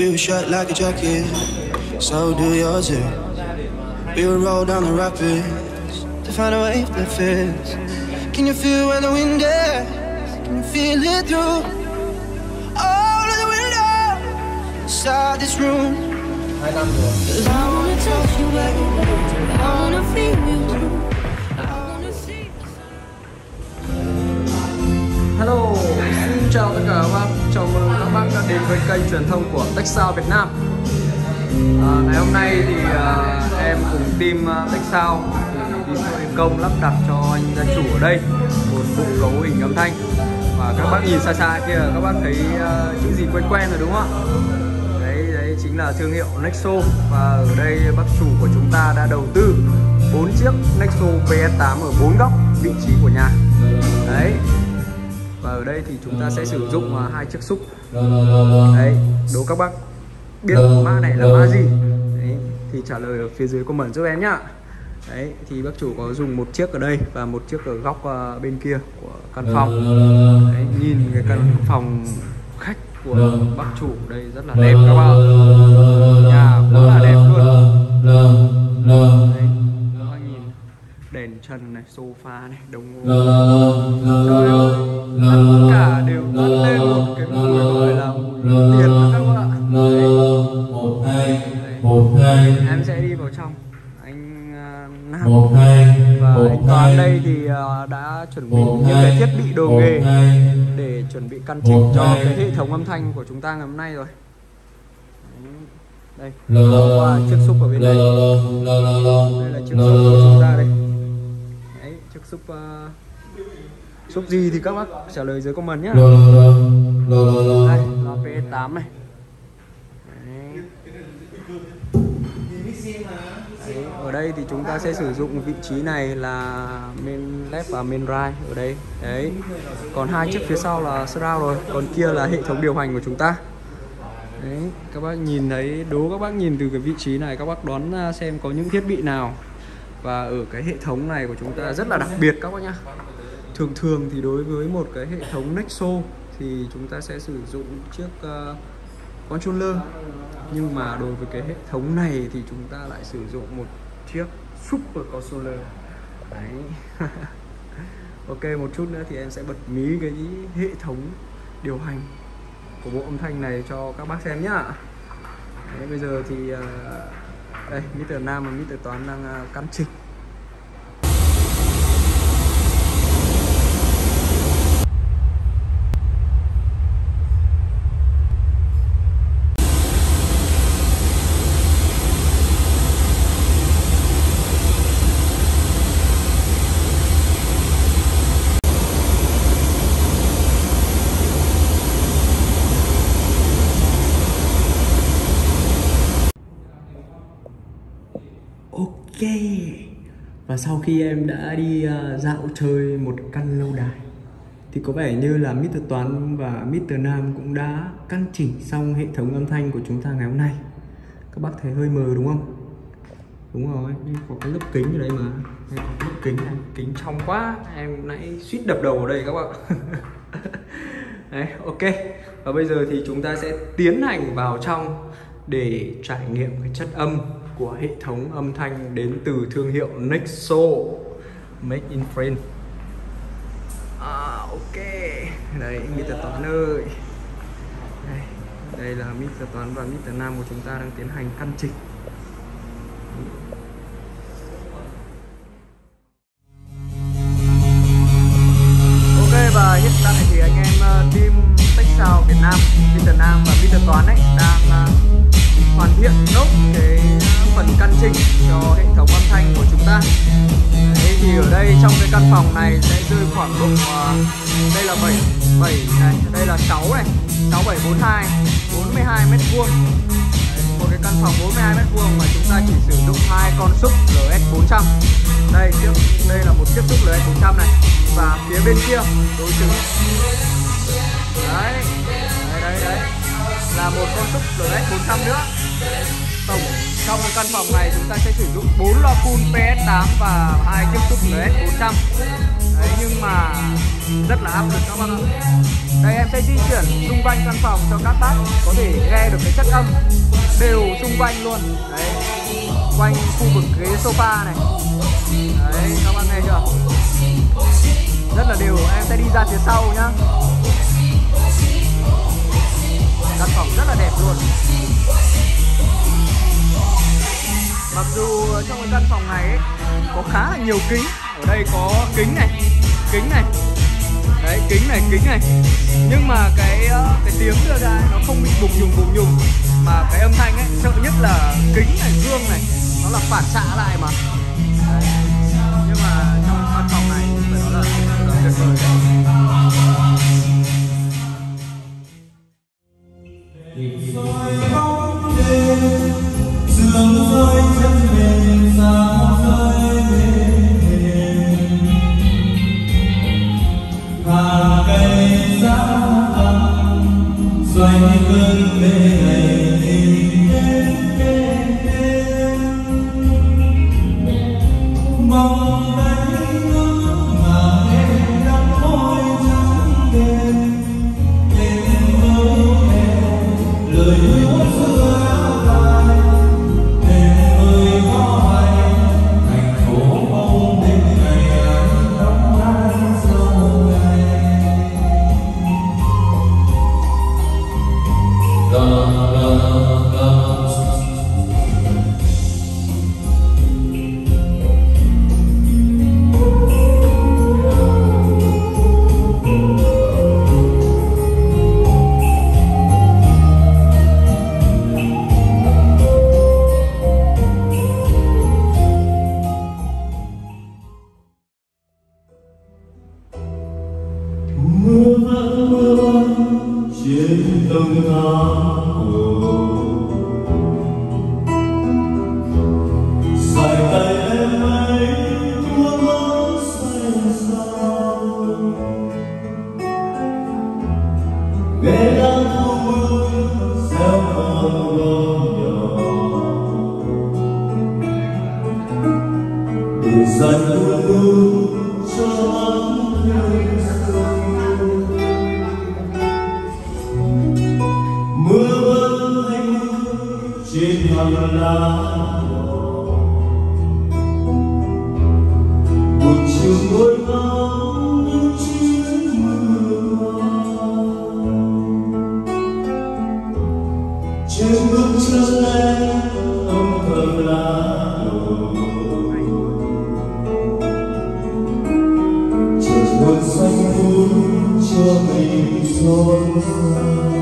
do a shot like a jacket, so do yours too. We will roll down the rapids to find a wave that fits. Can you feel where the wind is? Can you feel it through all of the windows inside this room? 2 năm rồi. 'Cause I wanna touch you, baby. I wanna feel you. Hello, xin chào tất cả các bác. Chào mừng các bác đã đến với kênh truyền thông của Texao Việt Nam. Ngày hôm nay thì em cùng team Texao đi thi công lắp đặt cho anh gia chủ ở đây một bộ cấu hình âm thanh. Và các bác nhìn xa xa kia, các bác thấy chữ gì quen quen rồi đúng không ạ? Đấy chính là thương hiệu Nexo. Và ở đây bác chủ của chúng ta đã đầu tư 4 chiếc Nexo PS8 ở 4 góc vị trí của nhà. Đấy. Và ở đây thì chúng ta sẽ sử dụng 2 chiếc súp. Đấy, đố các bác biết mã này là mã gì. Đấy, thì trả lời ở phía dưới comment giúp em nhá. Đấy, thì bác chủ có dùng một chiếc ở đây và một chiếc ở góc bên kia của căn phòng. Đấy, nhìn cái căn phòng khách của bác chủ đây rất là đẹp các bạn. Nhà rất là đẹp luôn. Đấy, các bạn nhìn đèn trần này, sofa này, đồng hồ. Trời ơi, tất cả đều toát lên một cái mùi gọi là mùi tiền đó các bạn. Đấy. Em sẽ đi vào trong. Anh Nam và anh Toàn đây thì đã chuẩn bị những cái thiết bị đồ nghề để chuẩn bị căn chỉnh cho cái hệ thống âm thanh của chúng ta ngày hôm nay rồi. Đây, chiếc súp ở bên đây. Đây là chiếc súp của chúng ta đây. Đấy, chiếc súp súp gì thì các bác trả lời dưới comment nhé. Đây, là PS8 này. Đấy, ở đây thì chúng ta sẽ sử dụng vị trí này là main left và main right ở đây. Đấy. Còn 2 chiếc phía sau là surround rồi, còn kia là hệ thống điều hành của chúng ta. Đấy, các bác nhìn thấy, đố các bác nhìn từ cái vị trí này các bác đoán xem có những thiết bị nào. Và ở cái hệ thống này của chúng ta rất là đặc biệt các bác nhá. Thường thì đối với một cái hệ thống Nexo thì chúng ta sẽ sử dụng chiếc controller. Nhưng mà đối với cái hệ thống này thì chúng ta lại sử dụng một chiếc super controller. Đấy. Ok, một chút nữa thì em sẽ bật mí cái hệ thống điều hành của bộ âm thanh này cho các bác xem nhá. Đấy, bây giờ thì đây, Mr. Nam và Mr. Toán đang căn chỉnh. Ok. Và sau khi em đã đi dạo chơi một căn lâu đài thì có vẻ như là Mr. Toán và Mr. Nam cũng đã căn chỉnh xong hệ thống âm thanh của chúng ta ngày hôm nay. Các bác thấy hơi mờ đúng không? Đúng rồi, có cái lớp kính ở đây mà. Đây có cái lớp kính này, kính trong quá, em nãy suýt đập đầu ở đây các bạn. Đấy, ok. Và bây giờ thì chúng ta sẽ tiến hành vào trong để trải nghiệm cái chất âm của hệ thống âm thanh đến từ thương hiệu Nexo Made in France. Ok. Đây, Mr. Toán ơi. Đây là Mr. Toán và Mr. Nam của chúng ta đang tiến hành căn chỉnh. Ok, và hiện tại thì anh em team Texao Việt Nam, Mr. Nam và Mr. Toán ấy đang hoàn thiện nốt cái phần căn chỉnh cho hệ thống âm thanh của chúng ta. Đấy, thì ở đây trong cái căn phòng này sẽ rơi khoảng độ đây là 7 này, đây là 6 này, 6 7 42 42 mét vuông. Một cái căn phòng 42 mét vuông mà chúng ta chỉ sử dụng 2 con súp LS400. Đây là một chiếc súp LS400 này và phía bên kia đối chứng. Đấy là một con súp LS400 nữa. Tổng trong cái căn phòng này chúng ta sẽ sử dụng 4 loa full PS8 và 2 chiếc sub LS400. Đấy, nhưng mà rất là áp lực các bác ạ. Đây em sẽ di chuyển xung quanh căn phòng cho các bác có thể nghe được cái chất âm đều xung quanh luôn. Đấy, quanh khu vực ghế sofa này. Đấy, các bác nghe chưa? Rất là đều. Em sẽ đi ra phía sau nhá. Căn phòng rất là đẹp luôn. Mặc dù trong cái căn phòng này ấy, có khá là nhiều kính. Ở đây có kính này, đấy, kính này. Nhưng mà cái tiếng đưa ra ấy, nó không bị bùng nhùng. Mà cái âm thanh ấy, sợ nhất là kính này, gương này, nó là phản xạ lại mà. Đấy. Nhưng mà trong căn phòng này phải nói là tuyệt vời đấy. Sương rơi chân mềm sao rơi mềm hàng cây giá tắm xoay cơn mê ngày mong đánh ngước mà em đang môi trắng đêm em với em lời hứa xưa trên tầng thang dài tay em ấy tua mắt say sao nghe đang thu mưa gieo con nhỏ từ dần luôn cho mắt người mưa vẫn hay mưa trên hàng lá một chiều ngồi ngóng những chiếc mưa trên bước chân em âm thầm lá trời buồn xanh vun cho mình xôn xao.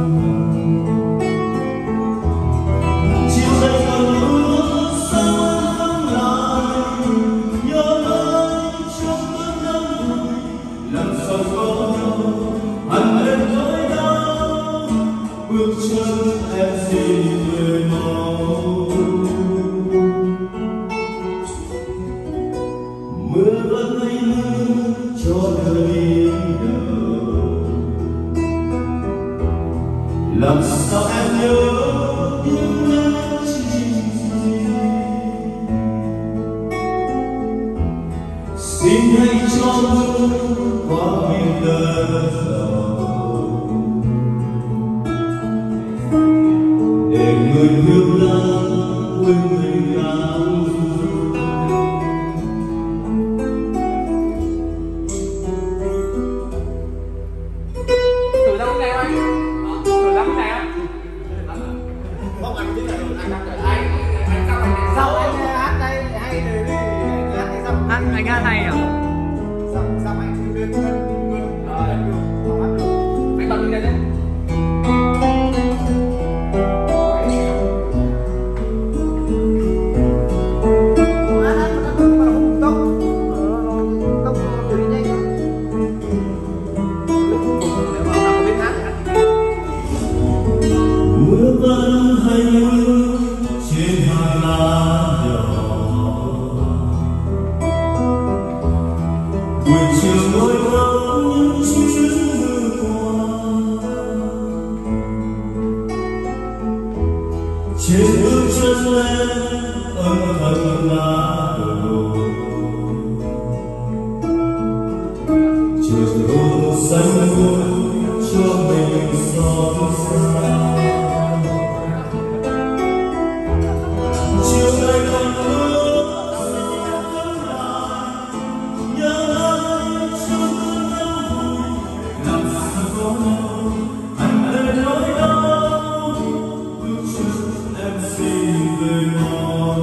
Bước chân em xin người mau mưa vẫn hay mưa cho đời yên đầu làm sao em nhớ những nét chi xin hãy cho mưa qua miền đất giàu để người yêu lắm quên mình áo thử ra lúc này anh thử ra lúc này á không anh biết là anh sau anh hát đây hay để đi anh hát hay à sao anh lên anh bật lên đây đấy. mưa vẫn hay mưa trên hàng lá nhỏ buổi chiều ngồi ngóng những chuyến mưa qua xanh muôn cho mình xót xa. Chiều nay còn mưa sẽ cất lại, nhớ ai trong cơn đau buồn, làm sao có nhau anh để nỗi đau bước chân em xin về mau.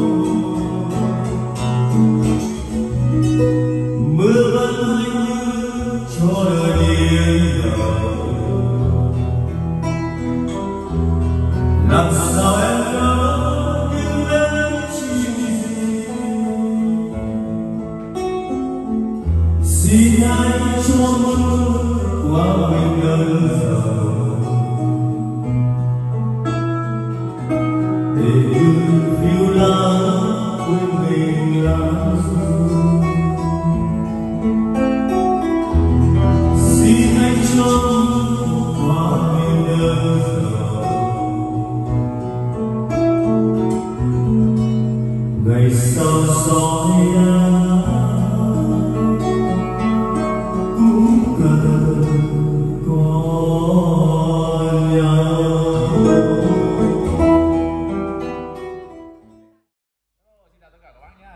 Mưa vẫn lạnh như cho đời điên đảo, làm sao em ngỡ nhưng em chỉ gì. Xin hãy cho mưa qua mình đơn giản, để như phiêu lãng quên mình lãng du. Xin hãy cho qua mình đơn giản, ngày sau soi cũng cần có nhau. Xin chào tất cả các bác nhé.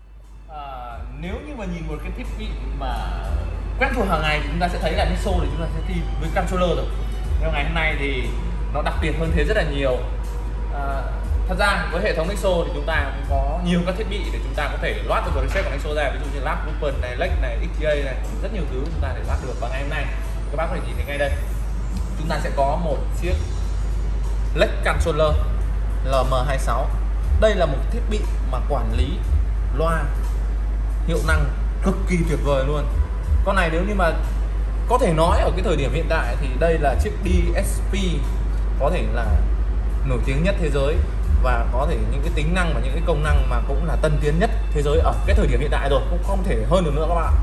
Nếu như mà nhìn một cái thiết bị mà quen thuộc hàng ngày thì chúng ta sẽ thấy là Nexo thì chúng ta sẽ tìm với controller rồi. Nhưng ngày hôm nay thì nó đặc biệt hơn thế rất là nhiều. Thật ra với hệ thống Nexo thì chúng ta cũng có nhiều các thiết bị để chúng ta có thể loát được cái set của Nexo ra, ví dụ như lap, open này, lec này, XGA này, rất nhiều thứ chúng ta để loát được. Và ngày hôm nay các bác có thể nhìn thấy ngay đây, chúng ta sẽ có một chiếc lec controller LM26. Đây là một thiết bị mà quản lý loa hiệu năng cực kỳ tuyệt vời luôn. Con này nếu như mà có thể nói ở cái thời điểm hiện tại thì đây là chiếc DSP có thể là nổi tiếng nhất thế giới, và có thể những cái tính năng và những cái công năng mà cũng là tân tiến nhất thế giới ở cái thời điểm hiện tại rồi, cũng không thể hơn được nữa các bạn.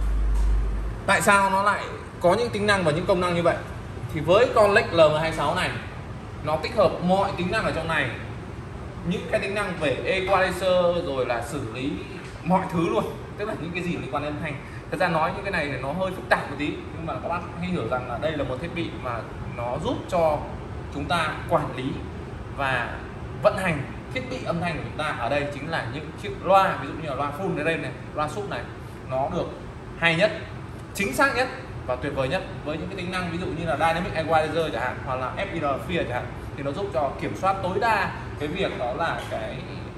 Tại sao nó lại có những tính năng và những công năng như vậy? Thì với con lec LM26 này, nó tích hợp mọi tính năng ở trong này, những cái tính năng về equalizer rồi là xử lý mọi thứ luôn, tức là những cái gì liên quan đến âm thanh. Thật ra nói những cái này thì nó hơi phức tạp một tí, nhưng mà các bác hãy hiểu rằng là đây là một thiết bị mà nó giúp cho chúng ta quản lý và vận hành thiết bị âm thanh của chúng ta. Ở đây chính là những chiếc loa, ví dụ như là loa full đây này, loa sub này, nó được hay nhất, chính xác nhất và tuyệt vời nhất với những cái tính năng ví dụ như là dynamic equalizer chẳng hạn, hoặc là FIR Sphere chẳng hạn, thì nó giúp cho kiểm soát tối đa cái việc đó là cái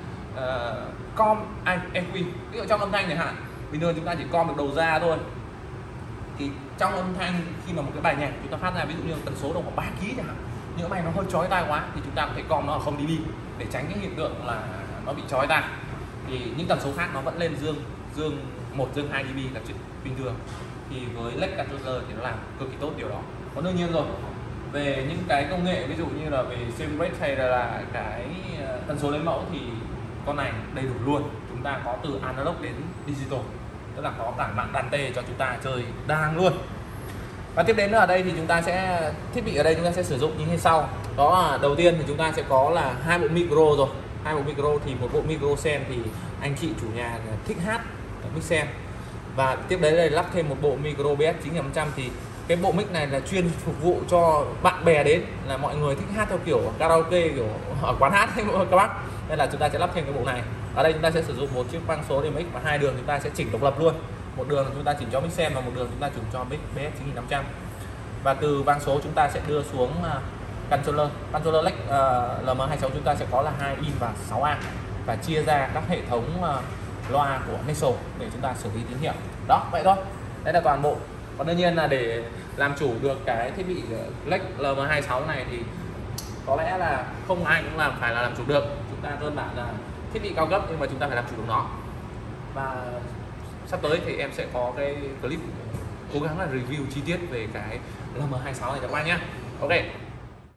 com EQ. Ví dụ trong âm thanh chẳng hạn, bình thường chúng ta chỉ com được đầu ra thôi, thì trong âm thanh khi mà một cái bài nhạc chúng ta phát ra, ví dụ như tần số đồng khoảng 3 kg chẳng hạn, những cái bài nó hơi chói tai quá thì chúng ta có thể com nó ở 0 dB để tránh cái hiện tượng là nó bị chói tai. Thì những tần số khác nó vẫn lên dương 1, dương 2 dB là chuyện bình thường. Thì với lec controller thì nó làm cực kỳ tốt điều đó. Còn đương nhiên rồi, về những cái công nghệ ví dụ như là về frame rate hay là cái tần số lấy mẫu thì con này đầy đủ luôn. Chúng ta có từ analog đến digital, tức là có cả mạng đàn tê cho chúng ta chơi đa năng luôn. Và tiếp đến ở đây thì chúng ta sẽ thiết bị ở đây chúng ta sẽ sử dụng như sau. Đó là đầu tiên thì chúng ta sẽ có là 2 bộ micro rồi. 2 bộ micro thì một bộ micro sen thì anh chị chủ nhà thích hát mic sen. Và tiếp đến đây lắp thêm một bộ micro BS 9500 thì cái bộ mic này là chuyên phục vụ cho bạn bè đến, là mọi người thích hát theo kiểu karaoke, kiểu ở quán hát hay các bác. Nên là chúng ta sẽ lắp thêm cái bộ này. Ở đây chúng ta sẽ sử dụng một chiếc vang số để mic và 2 đường chúng ta sẽ chỉnh độc lập luôn. Một đường chúng ta chỉnh cho mic sen và một đường chúng ta chỉnh cho mic BS 9500. Và từ vang số chúng ta sẽ đưa xuống controller lec LM26 chúng ta sẽ có là 2 in và 6A, và chia ra các hệ thống loa của Nexo để chúng ta xử lý tín hiệu. Đó, vậy thôi. Đây là toàn bộ. Còn đương nhiên là để làm chủ được cái thiết bị lec LM26 này thì có lẽ là không ai cũng phải làm chủ được. Chúng ta đơn giản là thiết bị cao cấp nhưng mà chúng ta phải làm chủ được nó. Và sắp tới thì em sẽ có cái clip cố gắng là review chi tiết về cái LM26 này cho các bạn nhé. Ok.